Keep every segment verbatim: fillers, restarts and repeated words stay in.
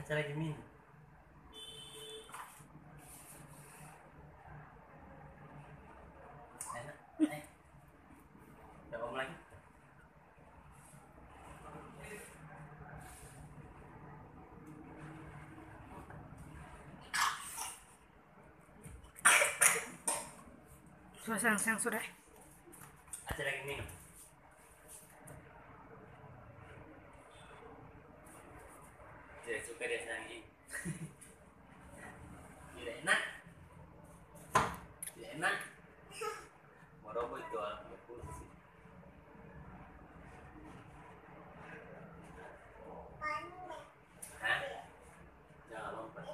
Aca lagi minum. Enak. Eh. Coba om lagi. Sudah sayang, sayang sudah. Aca lagi minum. Tidak suka dia sayang ini. Tidak enak. Tidak enak. Mau robot itu alat kursi. Hah? Jangan lompat.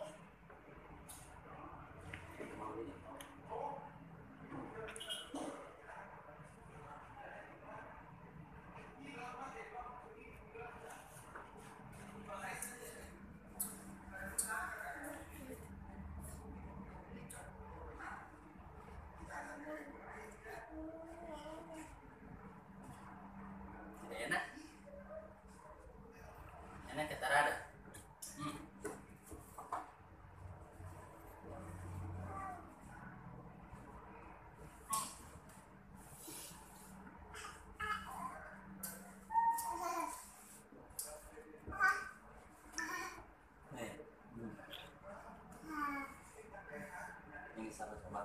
Mau ini. Tidak enak. Enak kata rada. Hmm. Eh, hmm. Ini sama-sama.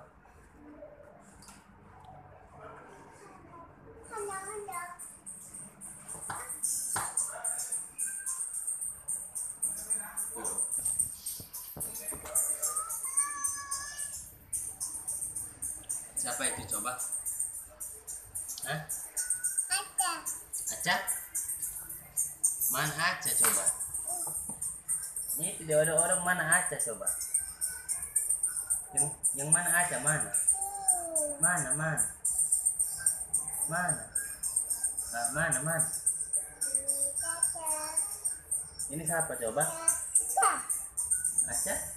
Siapa itu coba? Hah? Aca. Aca? Mana Aca coba? Ini tidak ada orang, mana Aca coba? Yang yang mana Aca mana? Mana mana? Mana? Ah, mana mana? Ini siapa coba? Aca?